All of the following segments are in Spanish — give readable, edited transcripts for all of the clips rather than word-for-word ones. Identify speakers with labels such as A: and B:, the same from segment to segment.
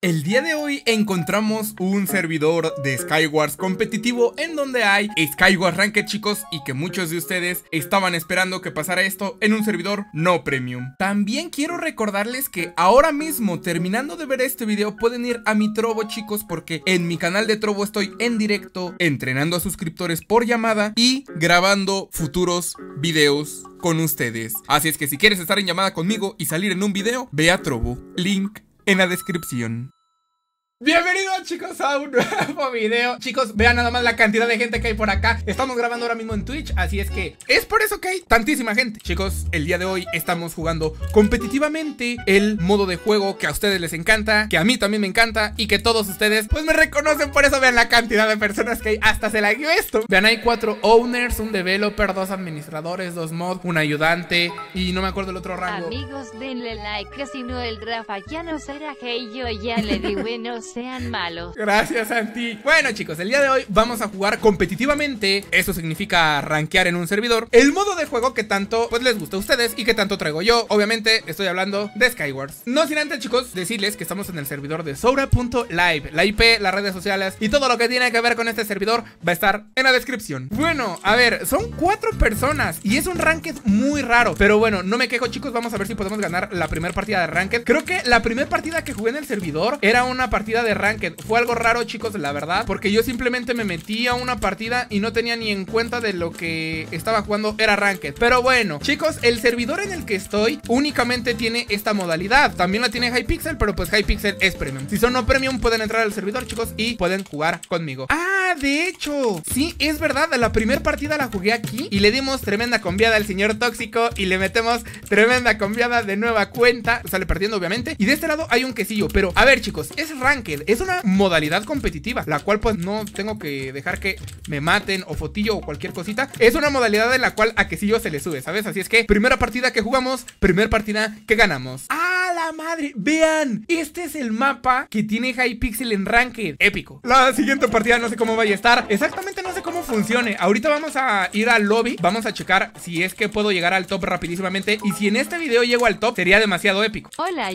A: El día de hoy encontramos un servidor de Skywars competitivo en donde hay Skywars Ranked, chicos, y que muchos de ustedes estaban esperando que pasara esto en un servidor no premium. También quiero recordarles que ahora mismo, terminando de ver este video, pueden ir a mi Trovo, chicos, porque en mi canal de Trovo estoy en directo entrenando a suscriptores por llamada y grabando futuros videos con ustedes. Así es que si quieres estar en llamada conmigo y salir en un video, ve a Trovo, link en la descripción. Bienvenidos, chicos, a un nuevo video. Chicos, vean nada más la cantidad de gente que hay por acá. Estamos grabando ahora mismo en Twitch, así es que es por eso que hay tantísima gente. Chicos, el día de hoy estamos jugando competitivamente el modo de juego que a ustedes les encanta, que a mí también me encanta y que todos ustedes pues me reconocen. Por eso vean la cantidad de personas que hay. Hasta se lagueó esto. Vean, hay 4 owners, un developer, 2 administradores, 2 mod, un ayudante y no me acuerdo el otro rango.
B: Amigos, denle like, que si no el Rafa ya no será hey, yo ya le di buenos. Sean malos.
A: Gracias, Santi. Bueno, chicos, el día de hoy vamos a jugar competitivamente. Eso significa rankear en un servidor. El modo de juego que tanto pues les gusta a ustedes y que tanto traigo yo. Obviamente estoy hablando de Skywars. No sin antes, chicos, decirles que estamos en el servidor de Soura.live. La IP, las redes sociales y todo lo que tiene que ver con este servidor va a estar en la descripción. Bueno, a ver, son 4 personas y es un ranked muy raro. Pero bueno, no me quejo, chicos. Vamos a ver si podemos ganar la primera partida de ranked. Creo que la primera partida que jugué en el servidor era una partida de ranked. Fue algo raro, chicos, la verdad, porque yo simplemente me metí a una partida y no tenía ni en cuenta de lo que estaba jugando era ranked. Pero bueno, chicos, el servidor en el que estoy únicamente tiene esta modalidad. También la tiene Hypixel, pero pues Hypixel es premium. Si son no premium pueden entrar al servidor, chicos, y pueden jugar conmigo. Ah, de hecho, sí, es verdad, la primera partida la jugué aquí y le dimos tremenda conviada al señor tóxico y le metemos tremenda conviada de nueva cuenta. Sale perdiendo, obviamente, y de este lado hay un quesillo. Pero a ver, chicos, es ranked. Es una modalidad competitiva, la cual pues no tengo que dejar que me maten o fotillo o cualquier cosita. Es una modalidad en la cual a quesillo se le sube, ¿sabes? Así es que primera partida que jugamos, primera partida que ganamos. ¡Ah, la madre! Vean, este es el mapa que tiene Hypixel en Ranked. Épico. La siguiente partida no sé cómo vaya a estar. Exactamente no sé cómo funcione. Ahorita vamos a ir al lobby. Vamos a checar si es que puedo llegar al top rapidísimamente. Y si en este video llego al top, sería demasiado épico.
B: Hola,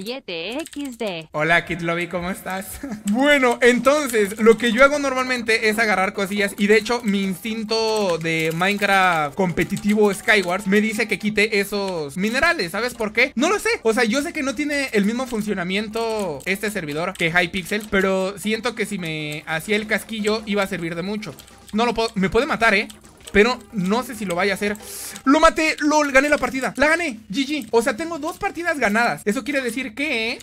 B: YTXD.
A: Hola, Kid Lobby, ¿cómo estás? Bueno, entonces, lo que yo hago normalmente es agarrar cosillas. Y de hecho, mi instinto de Minecraft competitivo Skywars me dice que quite esos minerales. ¿Sabes por qué? No lo sé. O sea, yo sé que no tiene el mismo funcionamiento este servidor que Hypixel, pero siento que si me hacía el casquillo iba a servir de mucho. No lo puedo, me puede matar, pero no sé si lo vaya a hacer. ¡Lo maté! ¡Lol! Gané la partida. ¡La gané! GG. O sea, tengo 2 partidas ganadas. Eso quiere decir que...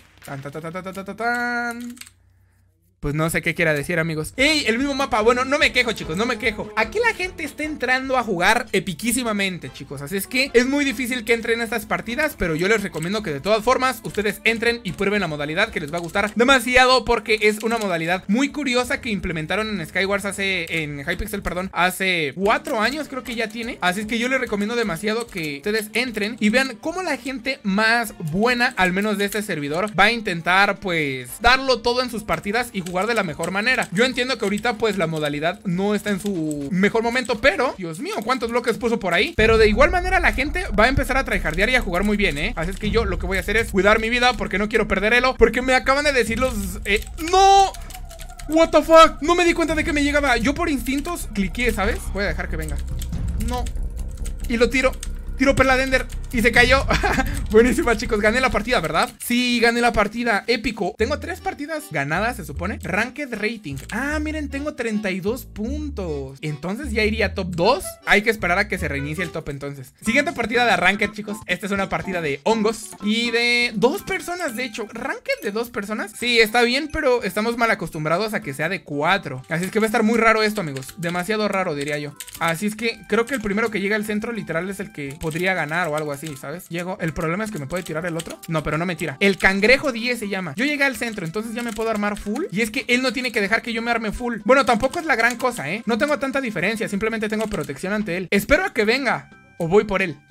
A: Pues no sé qué quiera decir, amigos. ¡Ey! El mismo mapa. Bueno, no me quejo, chicos, no me quejo. Aquí la gente está entrando a jugar epiquísimamente, chicos. Así es que es muy difícil que entren a estas partidas, pero yo les recomiendo que de todas formas ustedes entren y prueben la modalidad, que les va a gustar demasiado, porque es una modalidad muy curiosa que implementaron en Skywars en Hypixel, perdón, hace 4 años creo que ya tiene. Así es que yo les recomiendo demasiado que ustedes entren y vean cómo la gente más buena, al menos de este servidor, va a intentar pues darlo todo en sus partidas y jugar de la mejor manera. Yo entiendo que ahorita pues la modalidad no está en su mejor momento, pero Dios mío, cuántos bloques puso por ahí. Pero de igual manera la gente va a empezar a tryhardear y a jugar muy bien, Así es que yo lo que voy a hacer es cuidar mi vida, porque no quiero perder elo, porque me acaban de decir los... ¡No! What the fuck, no me di cuenta de que me llegaba. Yo por instintos cliqué, ¿sabes? Voy a dejar que venga. No. Y lo tiro. Tiro perla de Ender y se cayó. Buenísima, chicos, gané la partida, ¿verdad? Sí, gané la partida, épico. Tengo 3 partidas ganadas, se supone. Ranked rating. Ah, miren, tengo 32 puntos. Entonces ya iría top 2. Hay que esperar a que se reinicie el top entonces. Siguiente partida de Ranked, chicos. Esta es una partida de hongos y de 2 personas, de hecho. Ranked de 2 personas. Sí, está bien, pero estamos mal acostumbrados a que sea de 4. Así es que va a estar muy raro esto, amigos. Demasiado raro, diría yo. Así es que creo que el primero que llega al centro literal es el que podría ganar o algo así, ¿sabes? Llego, el problema es que me puede tirar el otro. No, pero no me tira. El cangrejo 10 se llama. Yo llegué al centro, entonces ya me puedo armar full. Y es que él no tiene que dejar que yo me arme full. Bueno, tampoco es la gran cosa, No tengo tanta diferencia, simplemente tengo protección ante él. Espero a que venga o voy por él.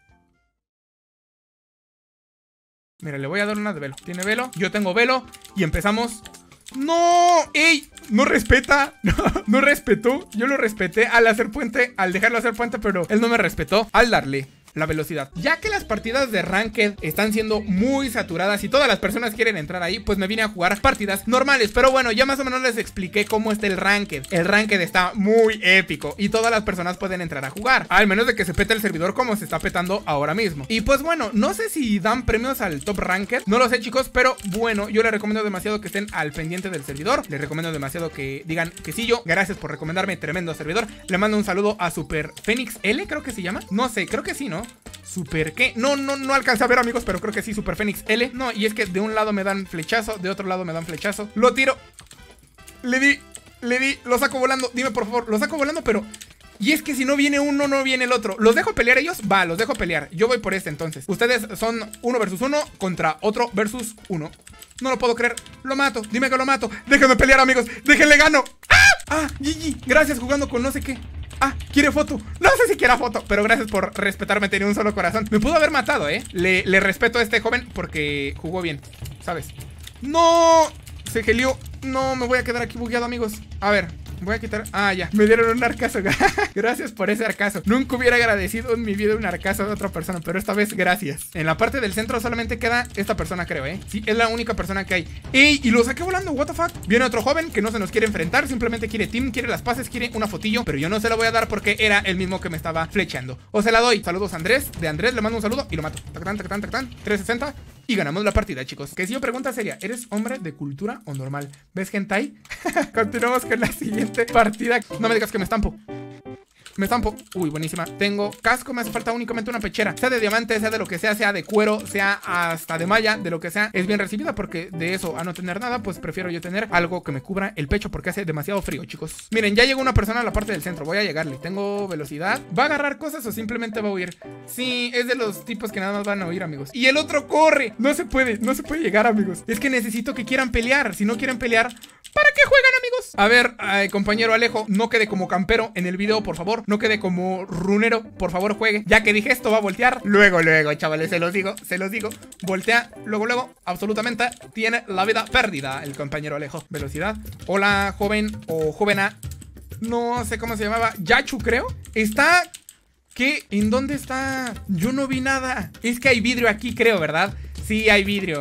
A: Mira, le voy a dar una de velo. Tiene velo, yo tengo velo y empezamos. ¡No! ¡Ey! No respeta. No respetó. Yo lo respeté al hacer puente, al dejarlo hacer puente, pero él no me respetó al darle. la velocidad. Ya que las partidas de Ranked están siendo muy saturadas y todas las personas quieren entrar ahí, pues me vine a jugar partidas normales. Pero bueno, ya más o menos les expliqué cómo está el Ranked. El Ranked está muy épico y todas las personas pueden entrar a jugar, al menos de que se pete el servidor como se está petando ahora mismo. Y pues bueno, no sé si dan premios al top Ranked, no lo sé, chicos, pero bueno, yo les recomiendo demasiado que estén al pendiente del servidor. Les recomiendo demasiado que digan que sí. Yo, gracias por recomendarme, tremendo servidor. Le mando un saludo a Super Fénix L, creo que se llama. No sé, creo que sí, ¿no? Super ¿qué? No alcancé a ver, amigos, pero creo que sí, Super Fénix L. No, y es que de un lado me dan flechazo, de otro lado me dan flechazo. Lo tiro. Le di, lo saco volando. Dime por favor, lo saco volando, pero... Y es que si no viene uno, no viene el otro. ¿Los dejo pelear ellos? Va, los dejo pelear. Yo voy por este entonces. Ustedes son 1 versus 1 contra otro versus 1. No lo puedo creer. Lo mato. Dime que lo mato. Déjenme pelear, amigos. Déjenle gano. ¡Ah! GG. Gracias, jugando con no sé qué. Ah, quiere foto. No sé si quiera foto, pero gracias por respetarme. Tenía un solo corazón. Me pudo haber matado, Le respeto a este joven porque jugó bien, ¿sabes? ¡No! Se gelió. No, me voy a quedar aquí bugueado, amigos. A ver, voy a quitar... Ah, ya, me dieron un arcazo. Gracias por ese arcazo. Nunca hubiera agradecido en mi vida un arcazo de otra persona, pero esta vez gracias. En la parte del centro solamente queda esta persona, creo, Sí, es la única persona que hay. ¡Ey! Y lo saqué volando, what the fuck. Viene otro joven que no se nos quiere enfrentar. Simplemente quiere team, quiere las pases, quiere una fotillo. Pero yo no se la voy a dar porque era el mismo que me estaba flechando. O se la doy. Saludos a Andrés. De Andrés le mando un saludo y lo mato. Tacatán, tacatán, tacatán. 360. Y ganamos la partida, chicos. Que si yo pregunta seria, ¿eres hombre de cultura o normal? ¿Ves hentai? Continuamos con la siguiente partida. No me digas que me estampo. Me estampo. Uy, buenísima. Tengo casco, me hace falta únicamente una pechera. Sea de diamante, sea de lo que sea de cuero, sea hasta de malla, de lo que sea, es bien recibida. Porque de eso a no tener nada, pues prefiero yo tener algo que me cubra el pecho porque hace demasiado frío, chicos. Miren, ya llegó una persona a la parte del centro. Voy a llegarle. Tengo velocidad. ¿Va a agarrar cosas o simplemente va a huir? Sí, es de los tipos que nada más van a huir, amigos. Y el otro corre. No se puede llegar, amigos. Es que necesito que quieran pelear. Si no quieren pelear, ¿para qué juegan, amigos? A ver, compañero Alejo, no quede como campero en el video, por favor. No quede como runero, por favor, juegue. Ya que dije esto, va a voltear. Luego, chavales, se los digo. Voltea, luego, absolutamente tiene la vida perdida el compañero Alejo. Velocidad. Hola, joven o jovena. No sé cómo se llamaba. Yachu, creo. Está... ¿Qué? ¿En dónde está? Yo no vi nada. Es que hay vidrio aquí, creo, ¿verdad? Sí, hay vidrio.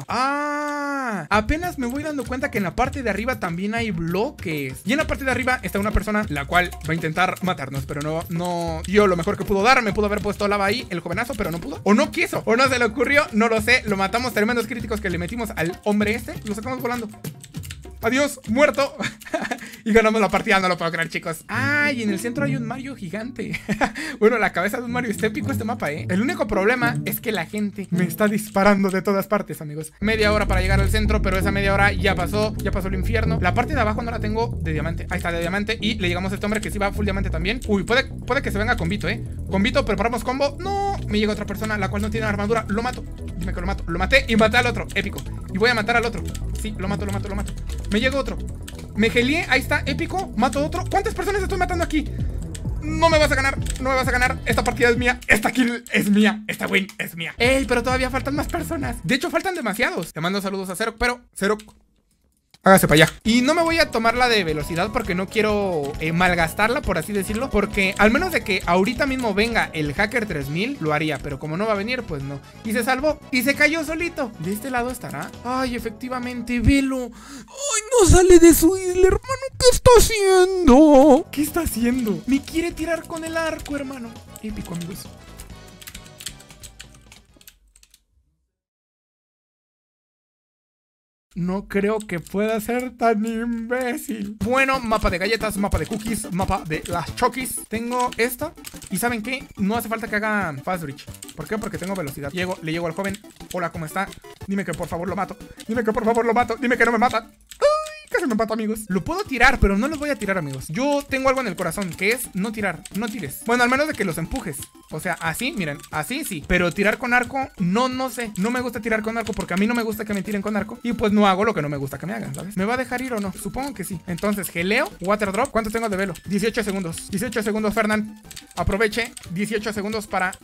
A: Ah, apenas me voy dando cuenta que en la parte de arriba también hay bloques. Y en la parte de arriba está una persona la cual va a intentar matarnos, pero no dio lo mejor que pudo dar. Me pudo haber puesto lava ahí, el jovenazo, pero no pudo. O no quiso, o no se le ocurrió, no lo sé. Lo matamos, tremendos críticos que le metimos al hombre este. Lo sacamos volando. Adiós, muerto. Y ganamos la partida, no lo puedo creer, chicos. Ah, y en el centro hay un Mario gigante. Bueno, la cabeza de un Mario. Está épico este mapa, El único problema es que la gente me está disparando de todas partes, amigos. Media hora para llegar al centro, pero esa media hora ya pasó el infierno. La parte de abajo no la tengo de diamante. Ahí está, de diamante. Y le llegamos a este hombre que sí va full diamante también. Uy, puede que se venga con Vito, Con Vito preparamos combo. No, me llega otra persona, la cual no tiene armadura. Lo mato. Dime que lo mato. Lo maté y maté al otro. Épico. Y voy a matar al otro. Sí, lo mato. Me llega otro. Me gelié, ahí está, épico. Mato otro. ¿Cuántas personas estoy matando aquí? No me vas a ganar. Esta partida es mía. Esta kill es mía. Esta win es mía. Ey, pero todavía faltan más personas. De hecho, faltan demasiados. Te mando saludos a Cero, pero Cero, hágase para allá. Y no me voy a tomar la de velocidad porque no quiero malgastarla, por así decirlo. Porque al menos de que ahorita mismo venga el Hacker 3000, lo haría. Pero como no va a venir, pues no. Y se salvó. Y se cayó solito. ¿De este lado estará? Ay, efectivamente, velo. Ay, no sale de su isla, hermano. ¿Qué está haciendo? ¿Qué está haciendo? Me quiere tirar con el arco, hermano. Épico, amigos. No creo que pueda ser tan imbécil. Bueno, mapa de galletas, mapa de cookies, mapa de las chokis. Tengo esta. ¿Y saben qué? No hace falta que haga fast reach. ¿Por qué? Porque tengo velocidad. Le llego al joven. Hola, ¿cómo está? Dime que por favor lo mato. Dime que no me mata. Casi me mata, amigos. Lo puedo tirar, pero no los voy a tirar, amigos. Yo tengo algo en el corazón, que es no tirar. No tires. Bueno, al menos de que los empujes. O sea, así, miren, así sí. Pero tirar con arco, no sé. No me gusta tirar con arco porque a mí no me gusta que me tiren con arco. Y pues no hago lo que no me gusta que me hagan, ¿sabes? ¿Me va a dejar ir o no? Supongo que sí. Entonces, geleo, water drop. ¿Cuánto tengo de velo? 18 segundos. 18 segundos, Fernán. Aproveche. 18 segundos para...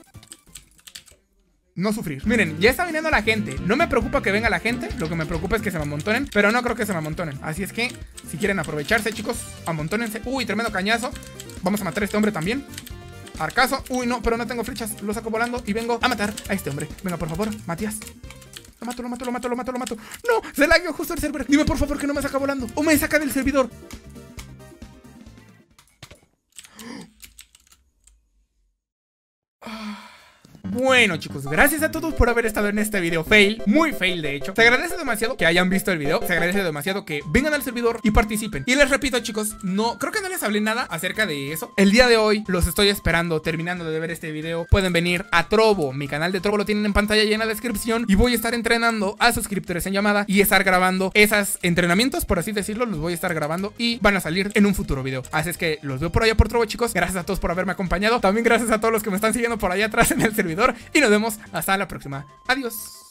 A: no sufrir. Miren, ya está viniendo la gente. No me preocupa que venga la gente. Lo que me preocupa es que se me amontonen. Pero no creo que se me amontonen. Así es que, si quieren aprovecharse, chicos, amontónense. Uy, tremendo cañazo. Vamos a matar a este hombre también. Arcazo. Uy, no, pero no tengo flechas. Lo saco volando y vengo a matar a este hombre. Venga, por favor, Matías. Lo mato. No, se lagueó justo el server. Dime por favor que no me saca volando o me saca del servidor. Bueno, chicos, gracias a todos por haber estado en este video fail, muy fail de hecho. Se agradece demasiado que hayan visto el video, se agradece demasiado que vengan al servidor y participen. Y les repito, chicos, creo que no les hablé nada acerca de eso. El día de hoy los estoy esperando, terminando de ver este video. Pueden venir a Trovo, mi canal de Trovo lo tienen en pantalla y en la descripción. Y voy a estar entrenando a suscriptores en llamada y estar grabando esos entrenamientos, por así decirlo. Los voy a estar grabando y van a salir en un futuro video. Así es que los veo por allá por Trovo, chicos. Gracias a todos por haberme acompañado. También gracias a todos los que me están siguiendo por allá atrás en el servidor. Y nos vemos hasta la próxima. Adiós.